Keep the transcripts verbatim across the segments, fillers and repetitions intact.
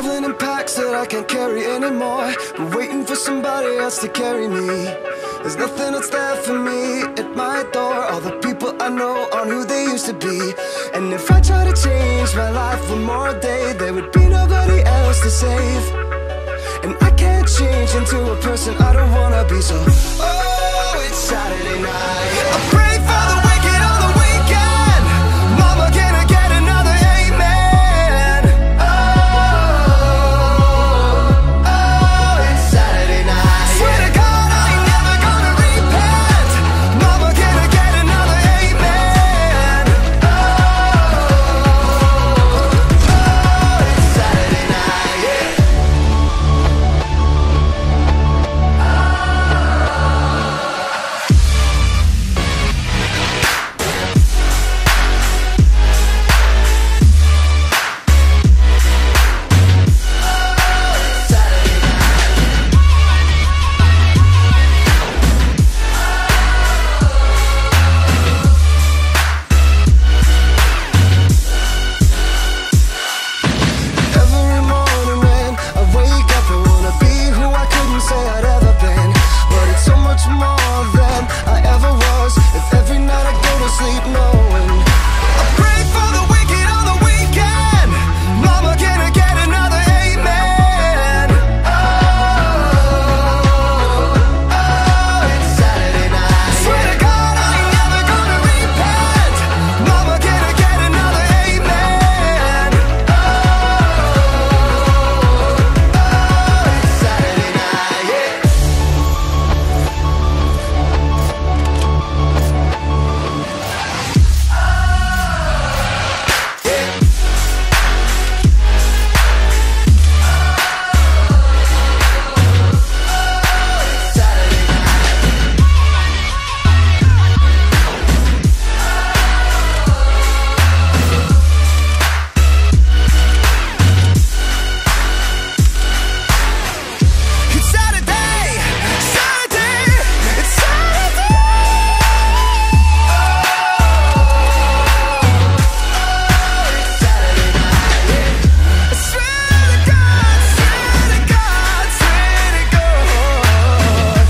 traveling in packs that I can't carry anymore, but waiting for somebody else to carry me. There's nothing that's there for me at my door. All the people I know aren't who they used to be. And if I try to change my life one more day, there would be nobody else to save. And I can't change into a person I don't wanna be. So, oh, it's Saturday night. I pray for the wicked on the weekend. Mama, can I get another amen? Oh, oh, it's Saturday night. Swear to God, I ain't never gonna repent. Mama, can I get another amen? Oh, oh, it's Saturday night, yeah. Every morning when I wake up, I wanna be who I couldn't say I'd ever been. But it's so much more than I ever was. If every night I go to sleep knowing I pray for the wicked on the weekend. Mama, can I get another amen? Oh, oh, it's Saturday night. Swear to God, I ain't never gonna repent. Mama, can I get another amen? Oh, oh, it's Saturday night, yeah. It's Saturday, Saturday, it's Saturday. I swear to God, swear to God, swear to God.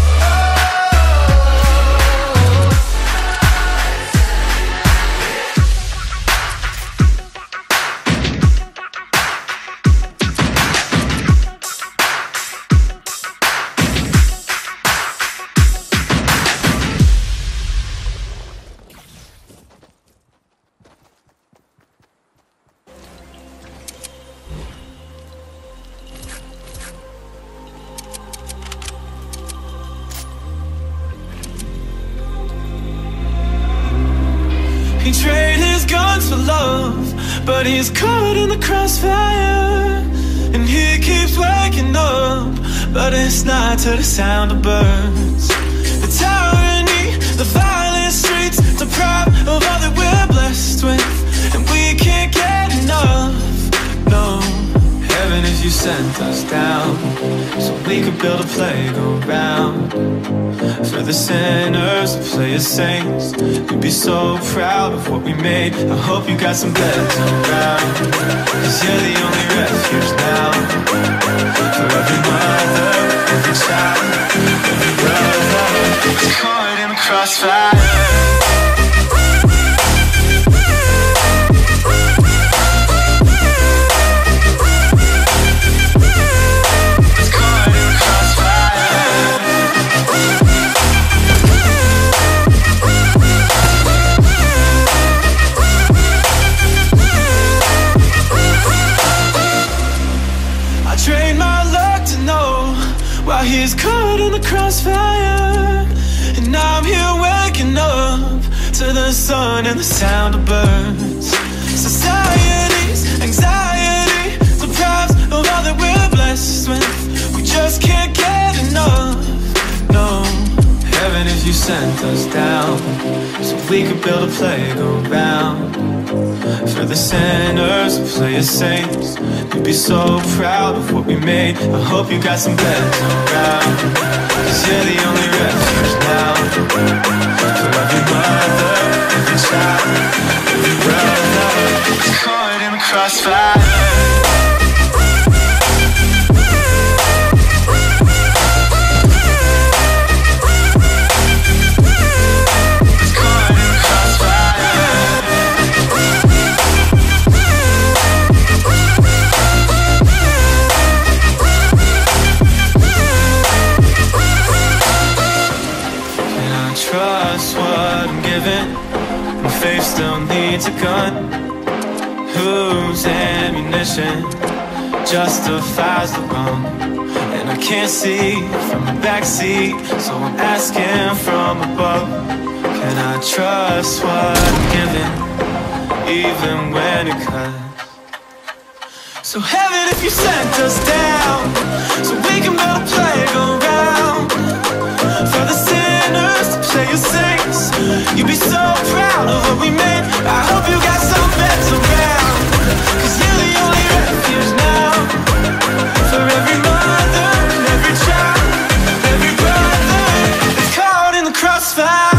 He traded his guns for love, but he's caught in the crossfire. And he keeps waking up, but it's not to the sound of birds. The tyranny, the violent streets, deprived of all that we're blessed with. And we can't get enough, no. Heaven is you sent us down, so we could build a playground for the sinners to play as saints. You'd be so proud of what we made. I hope you got some beds around, cause you're the only refuge now. For every mother, every child, every brother is caught in the crossfire. While he's caught in the crossfire, and I'm here waking up to the sun and the sound of birds. Society's anxiety deprives of all that we're blessed with. We just can't get enough, no. Heaven is you sent us down, so we could build a playground for the sinners who play as saints. You'd be so proud of what we made. I hope you got some beds around, cause you're the only refuge now. For every mother, every child, every brother is caught in the crossfire. needs a gun? Whose ammunition justifies the wrong? And I can't see from the backseat, so I'm asking from above. Can I trust what I'm giving, even when it cuts? So heaven, if you sent us down, so we can build a playground for the sinners to play as saints. You'd be so proud of what we made. I hope you got some beds around, 'cause you're the only refuge now for every mother and every child, every brother that's caught in the crossfire.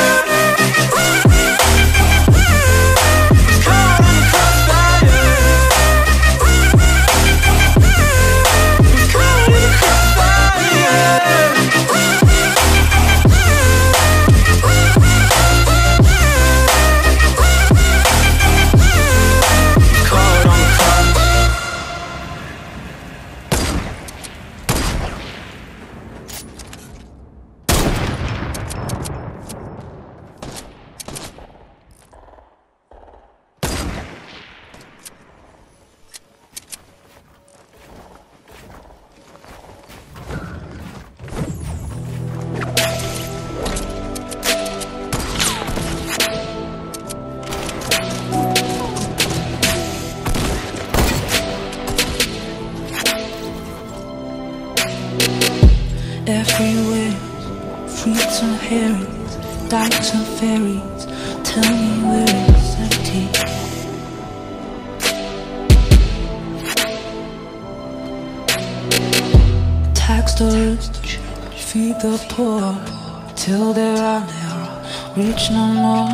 Everywhere, fruits and herrings, dykes and ferries. Tell me where it's empty. Tax the rich, feed the poor, till there are no rich no more.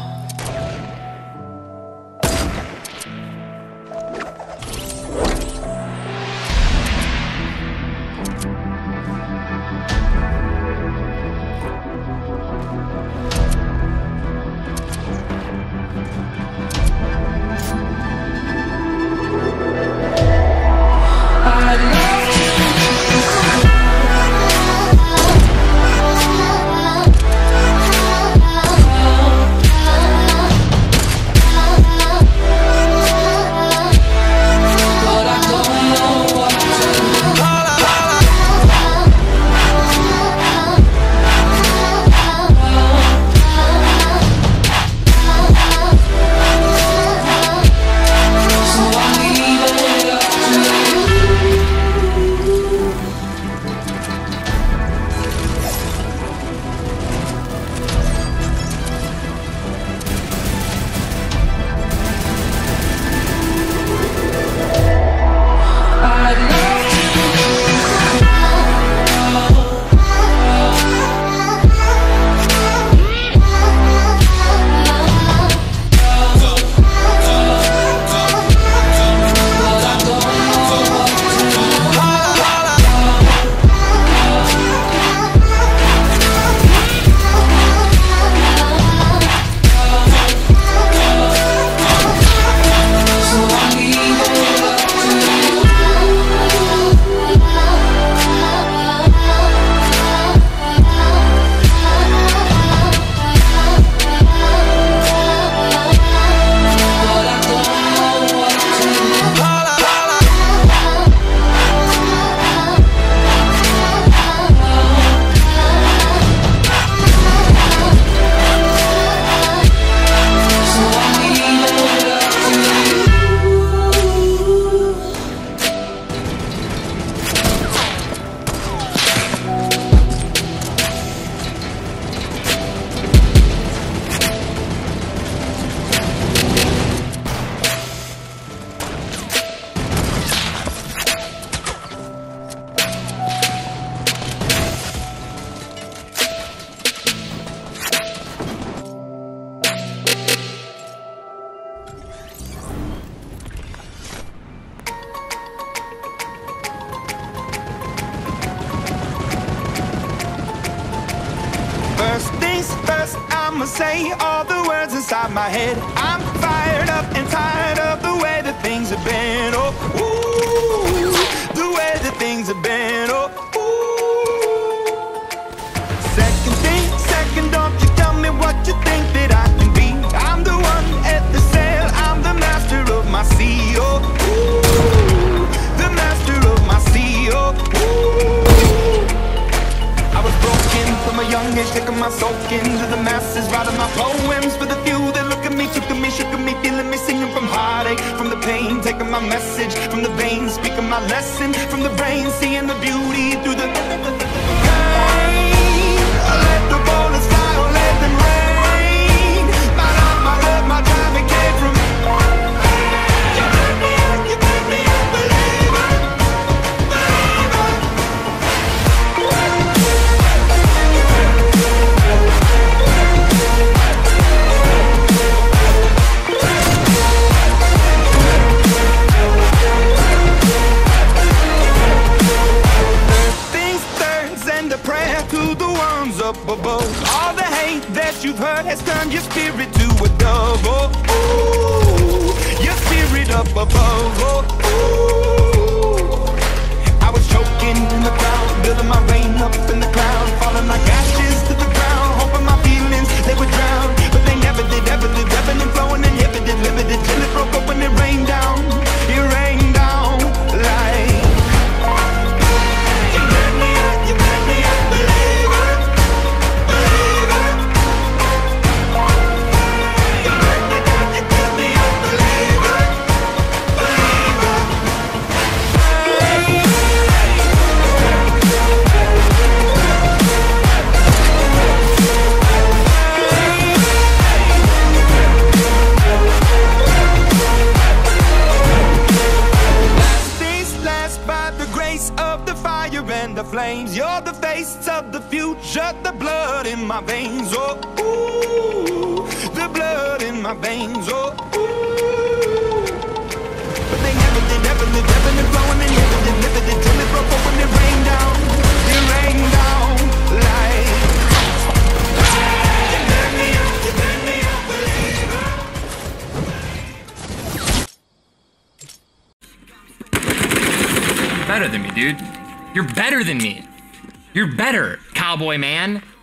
I'ma say all the words inside my head. I'm fired up and tired of the way that things have been. Oh, ooh, the way that things have been. Oh, ooh. Second thing, second, don't you tell me what you think that I can be. I'm the one killing me, singing from heartache, from the pain, taking my message from the veins, speaking my lesson from the brain, seeing the beauty through the pain. I let the bullets fly, or let them rain. My love, my love, my time, it came from you. Made me up, you made me a believer, believer. To the ones up above, all the hate that you've heard has turned your spirit to a dove. Oh, oh, your spirit up above. Oh, oh. I was choking in the crowd, building my rain up in the cloud, falling like ashes to the ground, hoping my feelings they would drown, but they never did, ever did, ebbing and flowing, inhibited, limited, till it broke up and it rained down. It rained down like. Flames, you're the face of the future, the blood in my veins, oh, ooh, the blood in my veins, oh, ooh. But they never did, ever did, ever did, flowing and never did, never did, till it broke up when it rained down, it rained down like. You burn me up, you burn me up, believer. Better than me, dude. You're better than me. You're better, cowboy man.